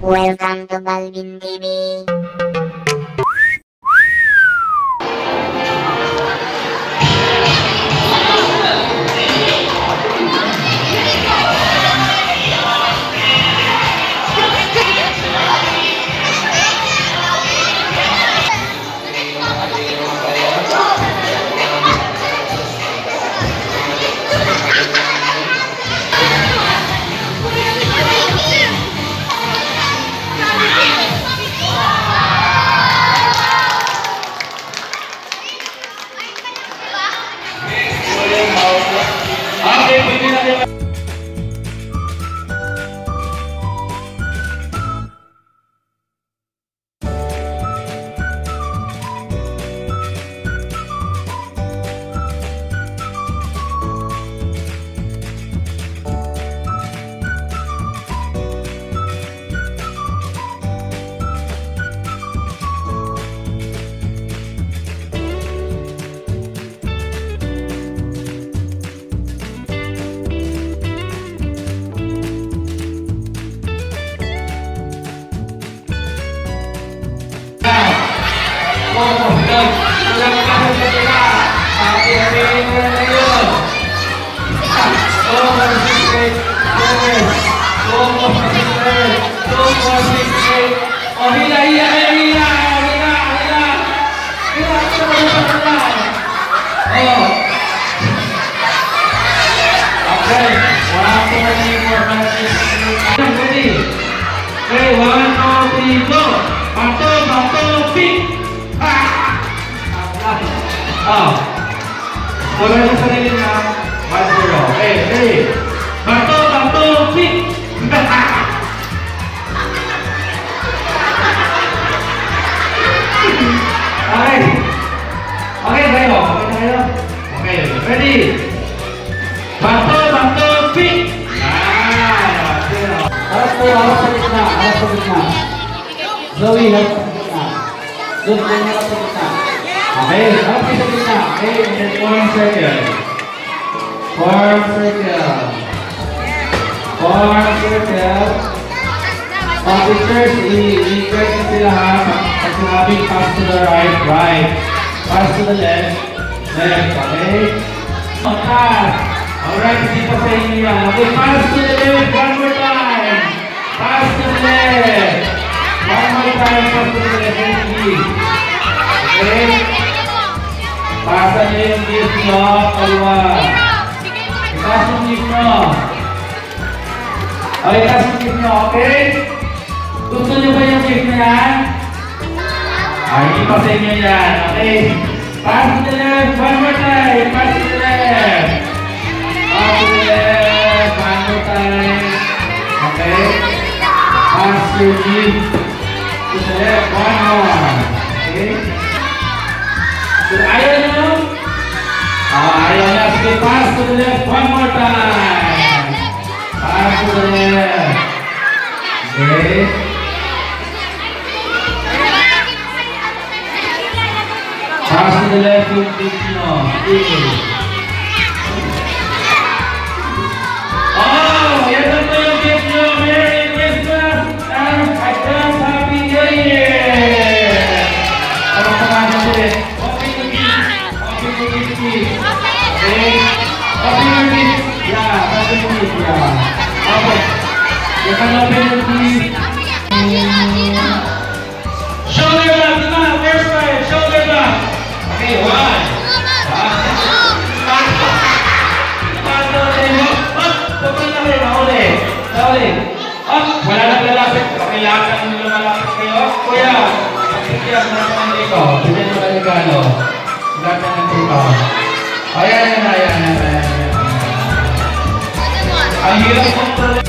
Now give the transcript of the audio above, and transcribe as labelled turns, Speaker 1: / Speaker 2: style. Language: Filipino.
Speaker 1: Welcome to Balvin TV.
Speaker 2: Gawin mo sarili na 1-0. Okay, ready? Bato, pick! Okay. Okay tayo. Okay, ready? Bato, pick! Harap sa gitna. Zoe, harap sa gitna. Doon, harap sa gitna. Okay, harap sa gitna. Okay, and then form circle. Pictures, i-correct na sila ha. Pag sinabing pass to the right. Pass to the left. Okay? Pass. Alright, hindi pa sa inyo yan. Okay, pass to the left. One more time. Pass to the left. One more time, pass to the left. Okay? Pasa niyo yung gift nyo, kaliwa. Itas yung gift nyo. Okay, itas yung gift nyo, okay? Gusto nyo ba yung gift na yan? Hindi pa sa inyo yan, okay? Pass to the left, one more time. Pass to the left. Pass to the left, one more time. Okay? Pass your gift to the left, one more. Okay? Ayaw nyo? Ayaw na. Sige, pass to the left one more time. Pass to the left. Okay. Pass to the left yung gift nyo. Oh! Yan na po yung gift nyo. Merry Christmas and advance Happy New Year! Ano sa mga ulit? Okay. Open your lips. Yeah, open your lips. Yeah. Okay. You can open your lips. Shoulder back. Come on. First time. Shoulder back. Okay. One. Wala na lalapit. Okay, lahat ng lumalapit kayo. Kuya, magkikiyas na naman dito. Bigyan mo na regalo. Lahat na ng dito. Ayan. Ang hirap kontrol.